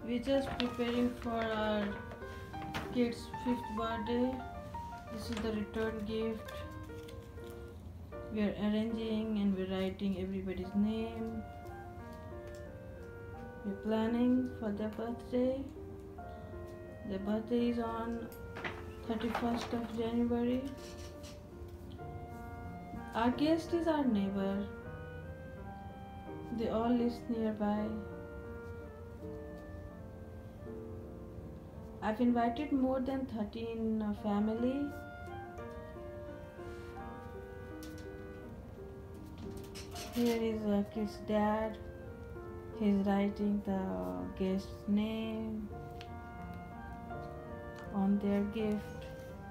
We're just preparing for our kid's 5th birthday. This is the return gift. We are arranging and we're writing everybody's name. We're planning for their birthday. Their birthday is on 31st of January. Our guest is our neighbor. They all live nearby. I've invited more than 13 family. Here is a kid's dad. He's writing the guest's name on their gift.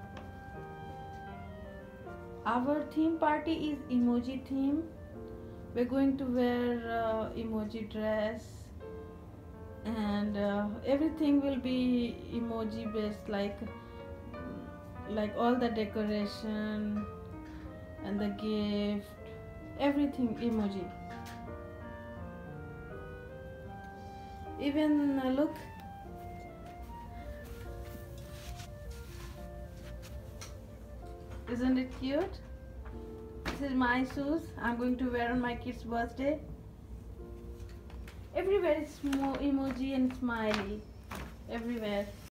Our theme party is emoji theme. We're going to wear emoji dress, and everything will be emoji based, like all the decoration and the gift, everything emoji. Even look, isn't it cute? This is my shoes I'm going to wear on my kid's birthday. Everywhere is more emoji and smiley everywhere.